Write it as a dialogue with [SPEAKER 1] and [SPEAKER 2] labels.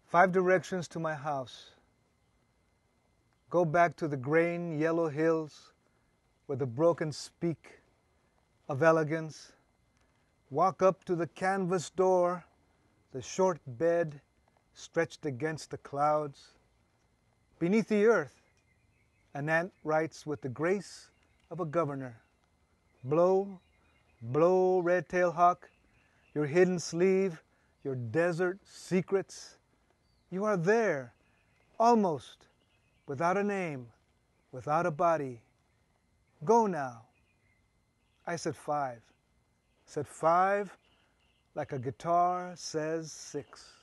[SPEAKER 1] 5 directions to my house. Go back to the grain yellow hills with the broken speak of elegance. Walk up to the canvas door, the short bed stretched against the clouds. Beneath the earth, an ant writes with the grace of a governor. Blow, blow, red-tailed hawk, your hidden sleeve, your desert secrets. You are there, almost, without a name, without a body. Go now. I said 5. Said 5 like a guitar says 6.